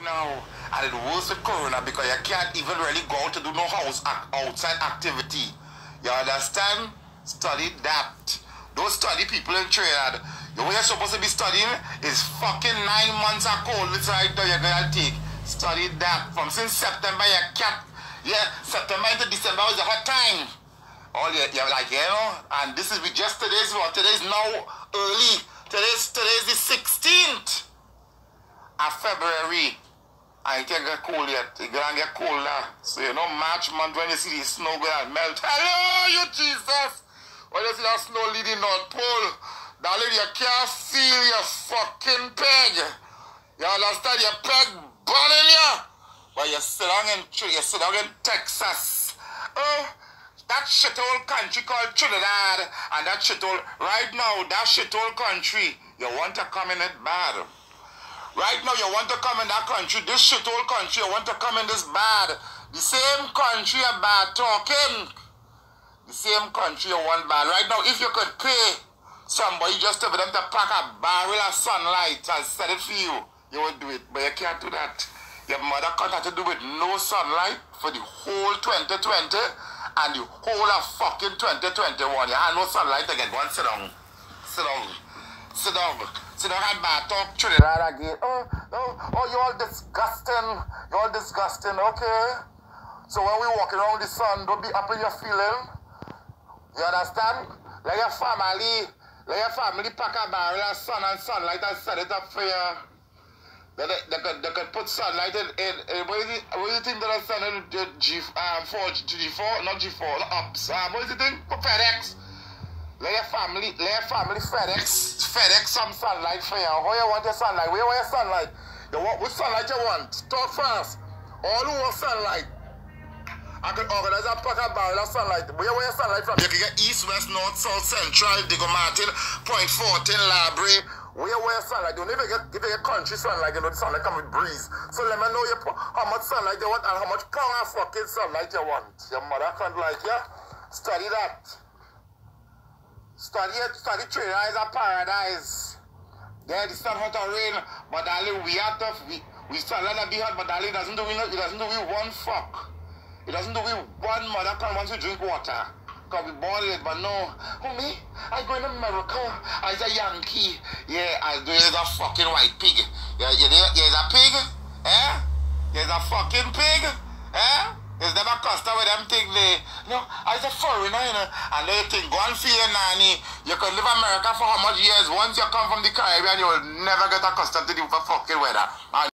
now. And it worse with Corona because you can't even really go out to do no outside activity. You understand? Study that. Don't study people in Trinidad. The way you're supposed to be studying is fucking 9 months of cold. It's right there you're gonna take. Study that. From since September you can't. Yeah, September into December was a hot time. All you're like, you know, and this is just today's what? Today's now early. Today's the 16th of February. I can't get cold yet. It's gonna get colder. So you know March month when you see the snow gonna melt. Hello, you Jesus! When you see that snow leading North Pole, darling, you can't feel your fucking peg. You understand? Your peg burning you. But you sit down in Texas. Oh, that shithole country called Trinidad, and that shithole, right now, that shithole country, you want to come in it bad. Right now, you want to come in that country, this shithole country, you want to come in this bad. The same country you bad talking. The same country you want bad. Right now, if you could pay somebody just for them to pack a barrel of sunlight and set it for you, you would do it. But you can't do that. Your mother can't have to do with no sunlight for the whole 2020 and the whole of fucking 2021. You have no sunlight again. Go and sit down. Sit down. Sit down. Sit down and bad talk Trinidad again. Oh, you're all disgusting. You're all disgusting. Okay. So when we walk around the sun, don't be up in your feeling. You understand? Let your family pack a barrel of sun and sunlight and set it up for you. They could put sunlight in what is the thing that I sent in G4, not G4, the ups. What is the thing? FedEx. Let your family FedEx some sunlight for you. How you want your sunlight? Where you want your sunlight? Which sunlight you want? Talk fast. All who want sunlight. I could organize a pack of barrel of sunlight. Where you want your sunlight from? You can get east, west, north, south, central, Diego Martin, Point 14, Labre. Where you want your sunlight? You never get country sunlight, you know the sunlight come with breeze. So let me know how much sunlight you want and how much pound of fucking sunlight you want. Your mother can't like you. Study that. Study it. Study Trinidad is a paradise. Yeah, the sun hot or rain, but darling, we are tough. We still let it be hot, but darling, it doesn't do we one fuck. It doesn't do we one mother can once we drink water. Because we born it, but no. Oh, me? I go in America. I a Yankee. Yeah, I do is a fucking white pig. You're a pig? Eh? You're a fucking pig? Eh? It's never custom with them thing there. No, I was a foreigner, you know. And they think, go and feel your nanny. You could live in America for how much years? Once you come from the Caribbean, you will never get accustomed to the fucking weather. And